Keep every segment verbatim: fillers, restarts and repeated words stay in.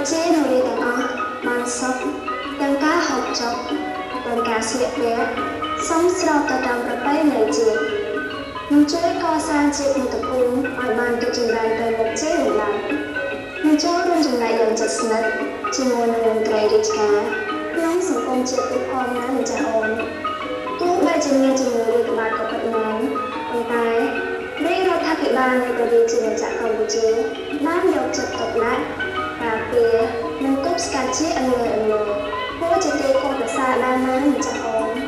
ជានៅរាទាំងអស់បានសុខទាំងការហូបចុកទាំងការស្លៀកពាក់សមស្របទៅតាមប្រពៃណីជាតិនឹងជួយកសាងជាតិមាតុភូមិឲ្យបានរីកចម្រើនទៅមុខជាលំដាប់នឹងចូលរួមចំណែកយ៉ាងជិតស្និទ្ធជាមួយនឹងមន្ត្រីរាជការក្នុងសង្គមជាតិទូផងណាម្ចាស់អូនទោះបីជាមានជំងឺរាតត្បាតក៏ពិតមែនប៉ុន្តែរាជរដ្ឋាភិបាលនៃប្រទេសជាម្ចាស់កម្ពុជាបានយកចិត្តទុកដាក់ការពារនិងទប់ស្កាត់ជាអន្លើអន្លើព្រោះជាទីគោរពប្រសាបានណាម្ចាស់អូន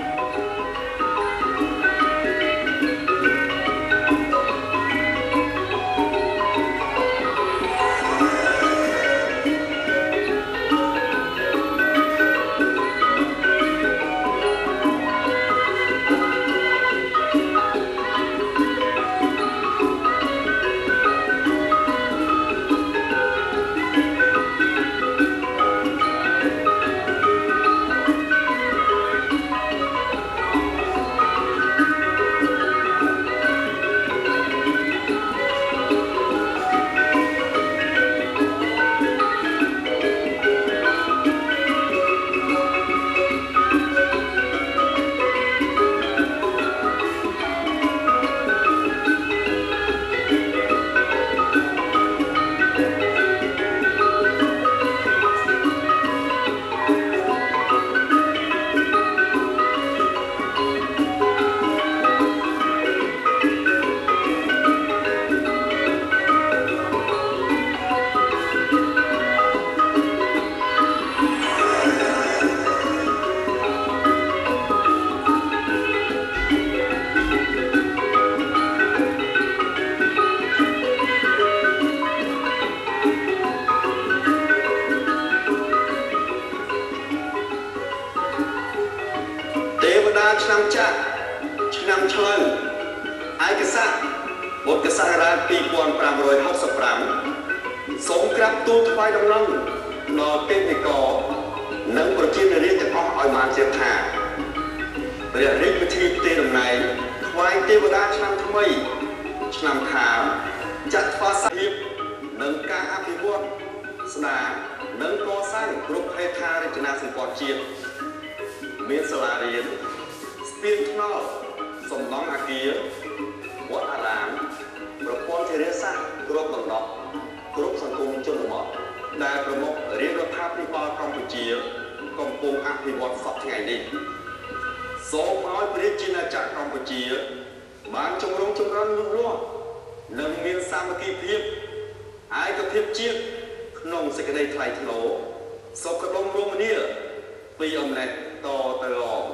ឆ្នាំចាក់ឆ្នាំឆ្លូវឯកសារបុត្រសករាជពីរពាន់ប្រាំរយហកសិបប្រាំសូមក្រាបទូលថ្វាយដំណឹងដល់ទេពនិករនិងប្រជារាស្ត្រទាំងអស់ឲ្យបានជ្រាបថាព្រះរាជពិធីផ្ទេរតំណែងថ្វាយទេវតាឆ្នាំថ្មីឆ្នាំខាលចាត់ថ្វាយភាពនិងការអភិវឌ្ឍស្ដារនិងកសាងគ្រប់ហេដ្ឋារចនាសម្ព័ន្ធជាតិមានសាលារៀនស្ពានថ្នល់សំណង់អគារវត្តអារាមប្រព័ន្ធធារាសាស្ត្រគ្រប់ដណ្ដប់គ្រប់សង្គមជនបទដែលប្រមុខរាជរដ្ឋាភិបាលកម្ពុជាកំពុងអភិវឌ្ឍសពថ្ងៃនេះសូមឲ្យព្រះជាណាចក្រកម្ពុជាបានជំរុញចម្រើនលូតលាស់និងមានសាមគ្គីភាពឯកភាពជាតិក្នុងសេចក្តីថ្លៃថ្នូរសុខដុមរមនាពីអំណាចតទៅរង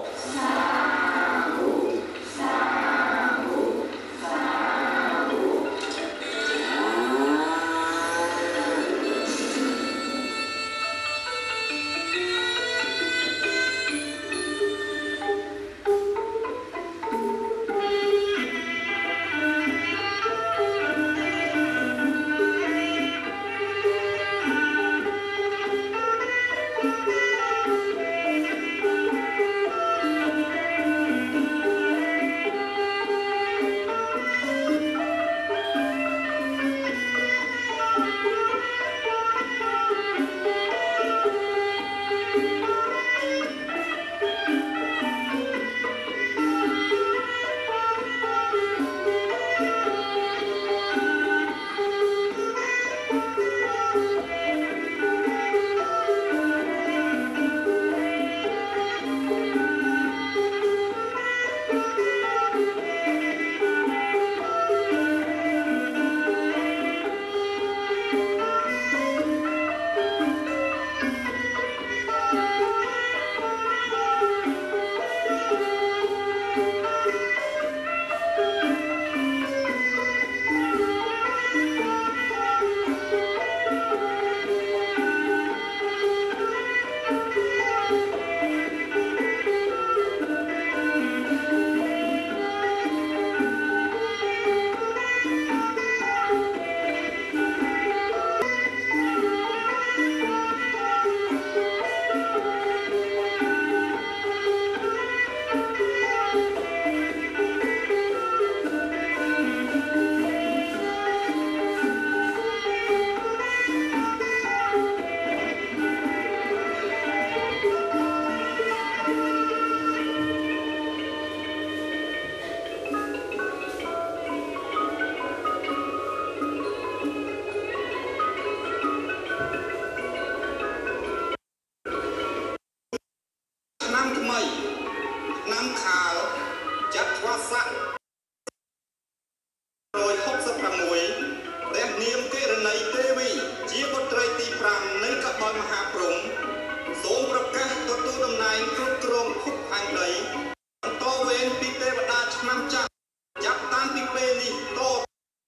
ងដីតោវេនពីទេវតាឆ្នាំចាស់ចាប់តាំងពីពេលនេះតោ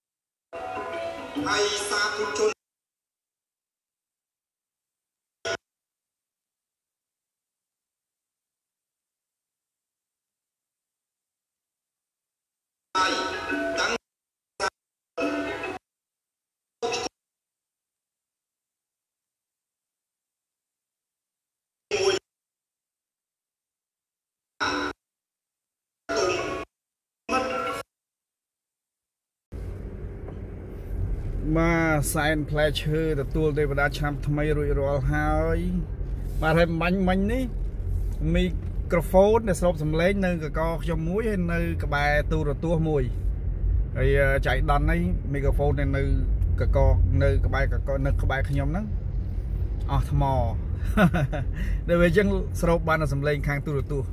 ហើយសាធុជនហើយតាំងมาแซนเพลชเชอร์แต่ตัวเทวดาชำทำไมรวยรอลหายมาทำมันมันนี่มีกระโฟนในสลบสำเร็จหนึ่งกับกอจมุ้ยในกับใบตัวตัวมวยไอ้ใจดันนี่มีกระโฟนในกับกอในกับใบกับกอในกับใบขยมนั้นอ๋อทมอเดี๋ยวไปจังสลบบ้านสำเร็จข้างตัวตัว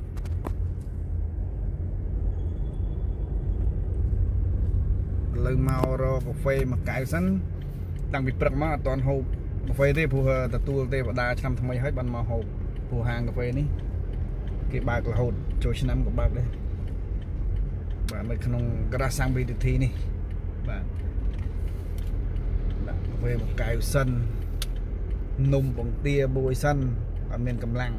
เลยมารอกาแฟมาไก่สันตั้งปิดปรักมาตอนหกกาแฟที่ผู้แต่ตัวเทวดาทำทำไมให้บันมาหกผู้หางกาแฟนี้เก็บบากระหดโจชน้ำกับบากเลยบากในขนมกระสังบีทีนี่บากกาแฟมาไก่สันนุ่มปงเตียบวยสันอเมนกำลัง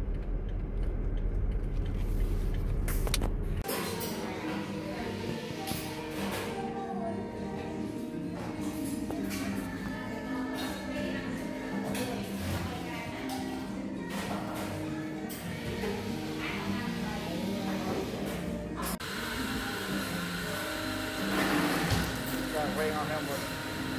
Waiting on him with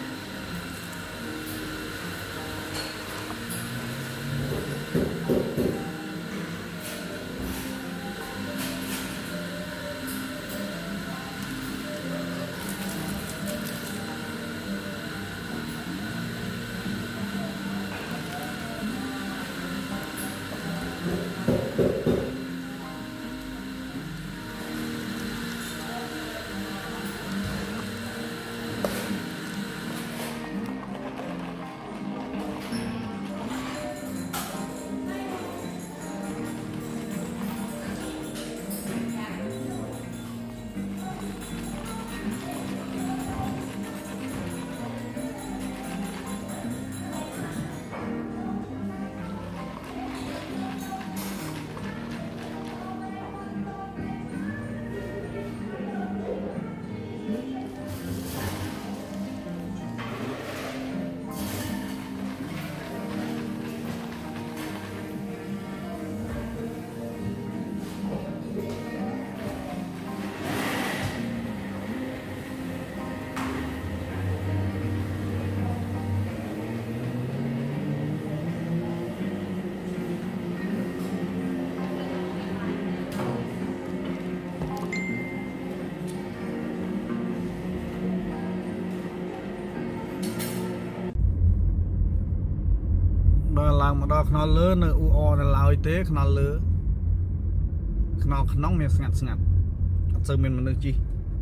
làm mà đo nó lớn nữa u o là lao y tế nó lớn nó nóng miệng ngặt ngặt sơ miền mình nước chi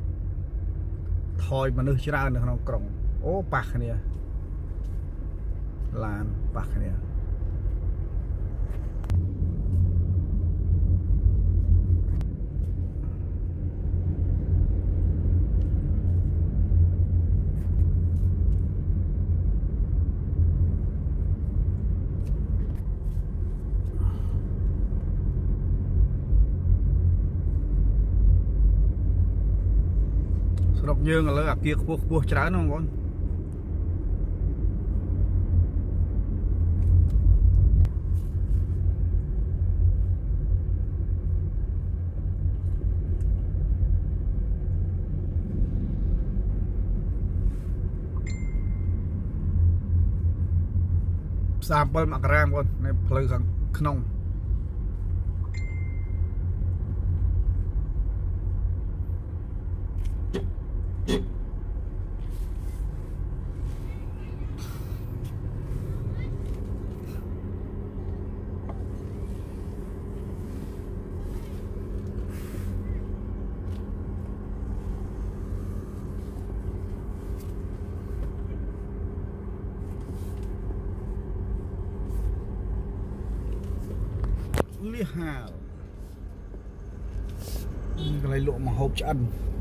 thôi mà nước chỉ ra được nó còng ô bạc này là bạc này đọc dương là kia cua cua trái nó ngon sample mặc ram con này plei khang khong li hào cái này lộ mà hộp chân